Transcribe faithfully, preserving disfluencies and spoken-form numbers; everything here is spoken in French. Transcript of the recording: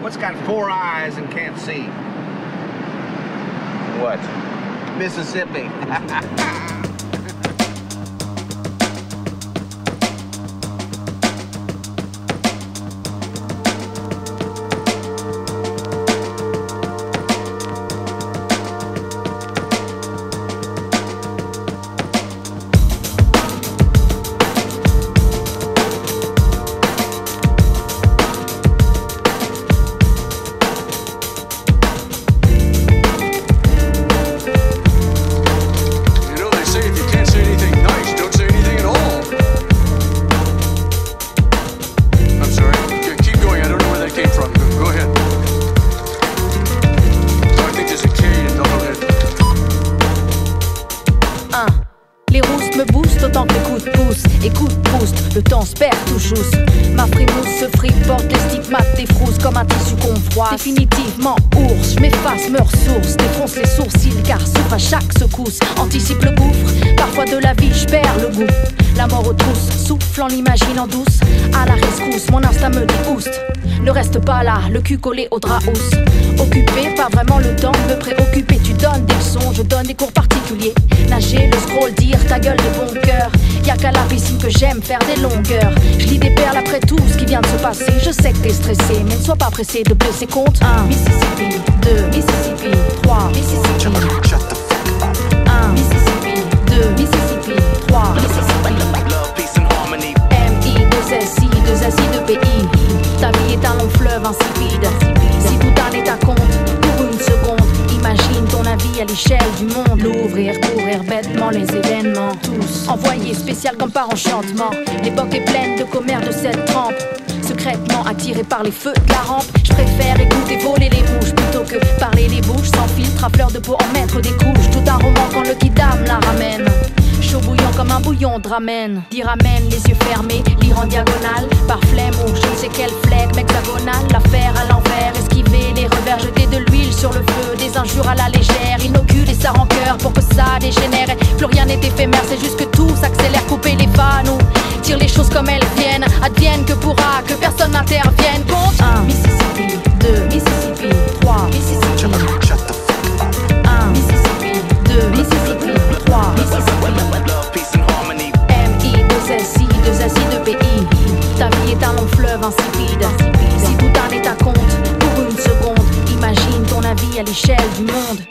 What's got four eyes and can't see? What? Mississippi. Les roustes me boostent autant que les coups de pouce. Écoute, Proust, le temps se perd tout chousse. Ma frimousse se friporte, les stigmates défroussent comme un tissu qu'on froisse. Définitivement ours, je m'efface, me ressource, défonce les sourcils car souffre à chaque secousse. Anticipe le gouffre, parfois de la vie je perds le goût. La mort aux trousses, souffle en l'imaginant douce. À la rescousse, mon instinct me dit oust. Ne reste pas là, le cul collé au drap housse. Occupé, pas vraiment le temps de me préoccuper. Tu donnes des leçons, je donne des cours particuliers. Nager, le scroll, dire ta gueule de bon cœur. Y'a qu'à la piscine que j'aime faire des longueurs. Je lis des perles après tout ce qui vient de se passer. Je sais que t'es stressé, mais ne sois pas pressé de blesser compte. Un Mississippi, deux Mississippi, trois Mississippi. Un Mississippi, deux Mississippi, trois Mississippi. M I deux S I deux S I deux P I. Ta vie est un long fleuve insipide. Si tout en est à compte, pour une seconde, imagine ton avis à l'échelle du monde. L'ouvrir, courir bêtement les événements. Tous envoyés spécial comme par enchantement. L'époque est pleine de commères de cette trempe. Secrètement attiré par les feux de la rampe, je préfère écouter voler les mouches plutôt que parler les bouches sans filtre à fleur de peau en mettre des couches. Tout un roman quand le kidam la ramène. Chaud bouillant comme un bouillon de ramen. D'y ramène les yeux fermés, lire en diagonale. Par flemme ou je ne sais quelle flegme hexagonale. L'affaire à l'envers, esquiver les revers. Jeter de l'huile sur le feu, des injures à la légère. Inoculer sa rancœur pour que ça dégénère. Plus rien n'est éphémère, c'est juste que tout s'accélère. Couper les vannes ou tire les choses comme elles viennent. Advienne que pourra, que personne n'intervienne. Compte un Mississippi, deux Mississippi, trois Mississippi. Un Mississippi, deux Mississippi, trois Mississippi. M I deux S I deux S I deux P I. Ta vie est un long fleuve insipide. Si tout en est à compte, pour une seconde, imagine ton avis à l'échelle du monde.